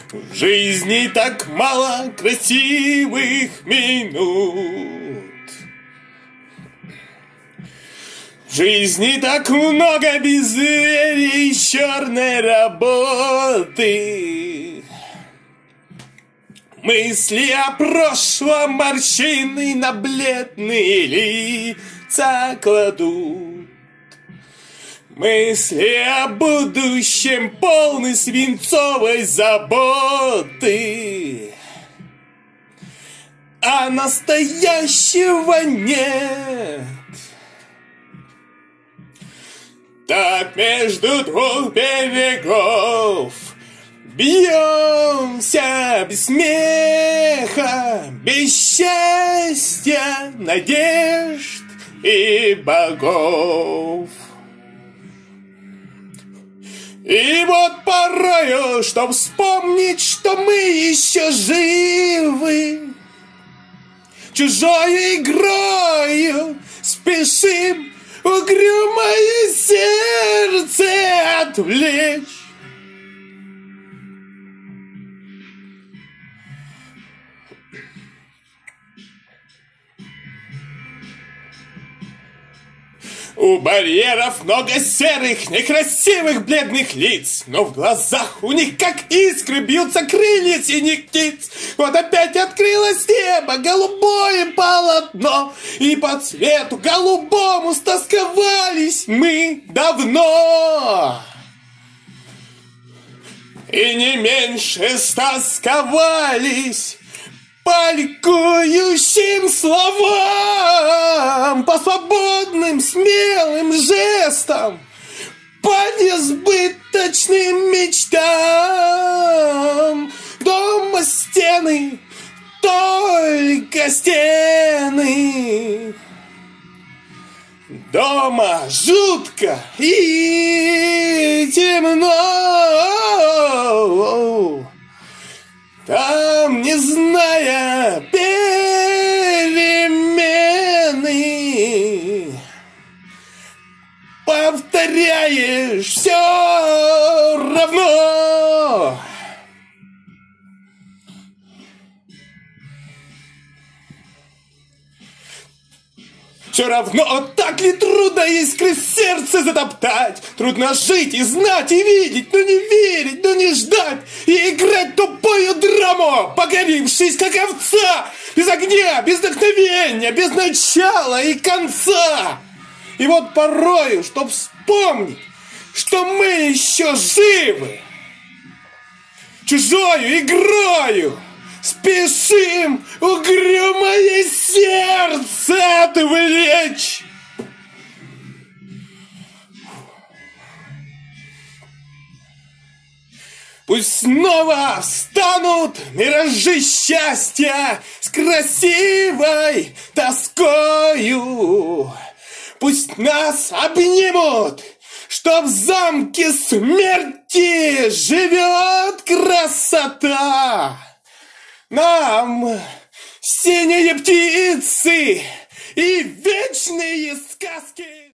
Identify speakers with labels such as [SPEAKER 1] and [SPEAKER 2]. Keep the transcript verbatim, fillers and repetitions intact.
[SPEAKER 1] В жизни так мало красивых минут. В жизни так много безверия и черной работы. Мысли о прошлом морщины на бледные лица кладут. Мысли о будущем полны свинцовой заботы, а настоящего нет. Так между двух берегов бьемся без смеха, без счастья, надежд и богов. И вот порою, чтоб вспомнить, что мы еще живы, чужою игрою спешим угрюмое сердце отвлечь. У барьеров много серых, некрасивых, бледных лиц, но в глазах у них, как искры, бьются крылья синих птиц. Вот опять открылось небо, голубое полотно, и по цвету голубому стосковались мы давно. И не меньше стосковались по ликующим словам, по свободным смелым жестам, по несбыточным мечтам. Дома стены, только стены. Дома жутко и темно. Там, не зная перемены, повторяешь все равно. Все равно, так ли трудно искры в сердце затоптать? Трудно жить и знать, и видеть, но не верить, но не ждать, и играть тупую драму, погорившись, как овца, без огня, без вдохновения, без начала и конца. И вот порою, чтоб вспомнить, что мы еще живы, чужою игрою спешим угрюмое сердце отвлечь. Пусть снова встанут миражи счастья с красивой тоскою. Пусть нас обнимут, что в замке смерти живет красота. Нам синие птицы и вечные сказки.